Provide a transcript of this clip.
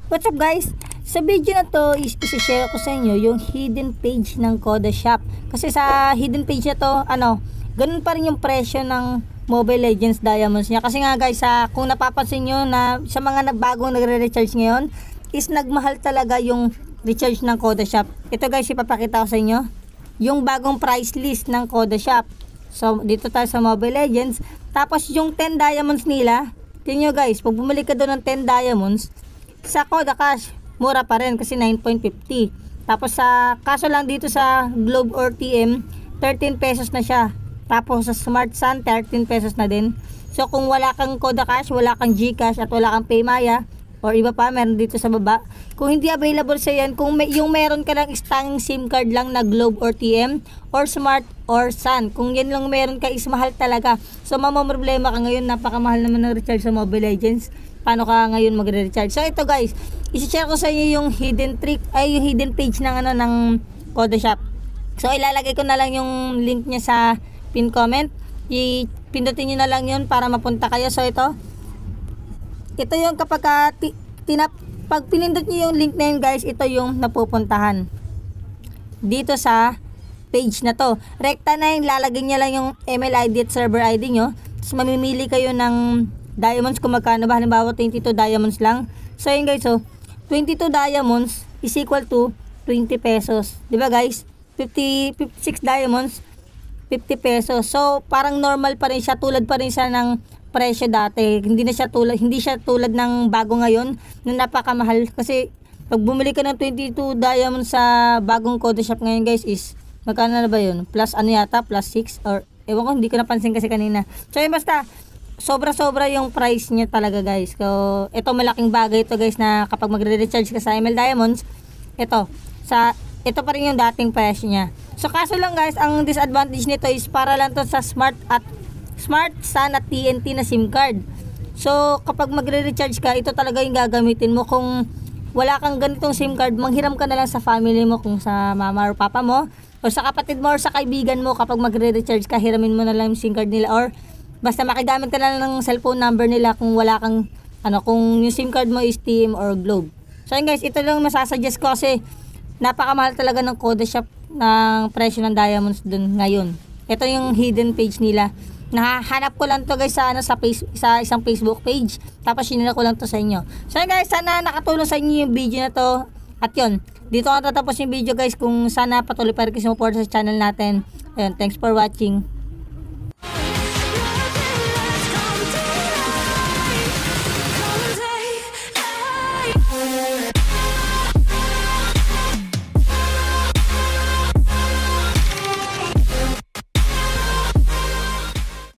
What's up guys? Sa video na to isi-share ko sa inyo yung hidden page ng Koda Shop. Kasi sa hidden page na to, ganun pa rin yung presyo ng Mobile Legends Diamonds niya. Kasi nga guys, kung napapansin nyo na sa mga bagong nagre-recharge ngayon, is nagmahal talaga yung recharge ng Koda Shop. Ito guys, ipapakita ko sa inyo yung bagong price list ng Koda Shop. So dito tayo sa Mobile Legends. Tapos yung 10 diamonds nila, tingnan nyo guys, pag bumili ka doon ng 10 diamonds, sa Koda Cash, mura pa rin kasi 9.50. Tapos kaso lang dito sa Globe or TM, 13 pesos na siya. Tapos sa Smart Sun, 13 pesos na din. So kung wala kang Koda Cash, wala kang GCash at wala kang Paymaya, or iba pa, meron dito sa baba. Kung hindi available sa yan, kung yung meron ka lang stanging SIM card lang na Globe or TM, or Smart or Sun, kung yan lang meron ka is mahal talaga. So mamamroblema ka ngayon, napakamahal naman ng recharge sa Mobile Legends. Paano ka ngayon magre-recharge? So ito guys, i-share ko sa inyo yung hidden trick, yung hidden page ng ng Koda Shop. So ilalagay ko na lang yung link niya sa pin comment. Pindutin niyo na lang yun para mapunta kayo. So ito yung kapag pag pinindot niyo yung link na yun guys, ito yung napupuntahan dito sa page na to. Rekta na yung lalagay niya lang yung email ID at server ID nyo. Tapos mamimili kayo ng diamonds kung magkano ba. Halimbawa 22 diamonds lang. So yun guys, 22 diamonds is equal to 20 pesos. Diba guys? 56 diamonds, 50 pesos. So parang normal pa rin siya, tulad pa rin siya ng presyo dati. Hindi siya tulad ng bago ngayon na napakamahal. Kasi pag bumili ka ng 22 diamonds sa bagong Koda Shop ngayon guys is magkano na ba yun? Plus ano yata? Plus 6 or ewan ko, hindi ko napansin kasi kanina. So yun, basta sobra-sobra yung price niya talaga guys. So ito malaking bagay ito guys, na kapag magre-recharge ka sa ML Diamonds, ito pa rin yung dating presyo niya. So kaso lang guys, ang disadvantage nito is para lang to sa Smart Sun at TNT na SIM card. So kapag magre-recharge ka, ito talaga yung gagamitin mo. Kung wala kang ganitong SIM card, manghiram ka na lang sa family mo, kung sa mama or papa mo, o sa kapatid mo or sa kaibigan mo. Kapag magre-recharge ka, hiramin mo na lang yung SIM card nila, or basta makigamit ka na lang ng cellphone number nila kung wala kang kung yung SIM card mo is TM or Globe. So yun guys, ito lang masasuggest ko kasi napakamahal talaga ng Koda Shop ng presyo ng diamonds dun ngayon. Ito yung hidden page nila. Nahanap ko lang to guys sa isang Facebook page. Tapos sinila ko lang to sa inyo. So yun guys, sana nakatulong sa inyo yung video na to. At yun, dito ako tatapos yung video guys. Kung sana patuloy pa rin kayo support sa channel natin. Ayun, thanks for watching.